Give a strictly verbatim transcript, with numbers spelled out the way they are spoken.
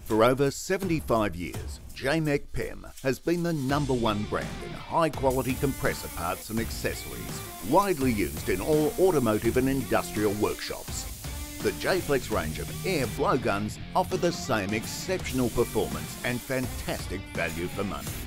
For over seventy-five years, Jamec Pem has been the number one brand in high-quality compressor parts and accessories, widely used in all automotive and industrial workshops. The JFlex range of air blowguns offer the same exceptional performance and fantastic value for money.